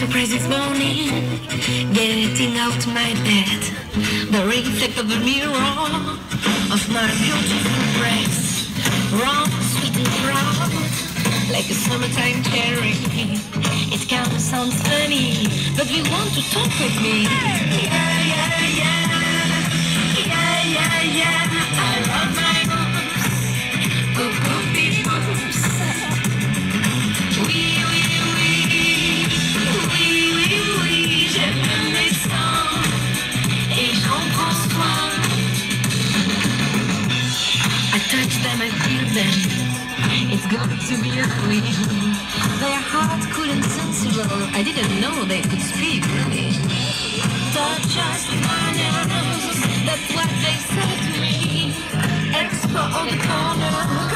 surprise this morning, getting out my bed, the reflect of the mirror of my beautiful breast, wrong, sweet and proud, like a summertime cherry. It kind of sounds funny, but you want to talk with me. Yeah, yeah, yeah, yeah, yeah, yeah. I love my boobs, boobs, boobs. Oui, oui, oui, oui, oui, oui. J'aime mes seins et j'en prends soin. I touch them, I feel them. It's good to be a queen. They're hard, cool and sensible. I didn't know they could speak, really. Touch us with my nose, that's what they said to me. Expo on the corner.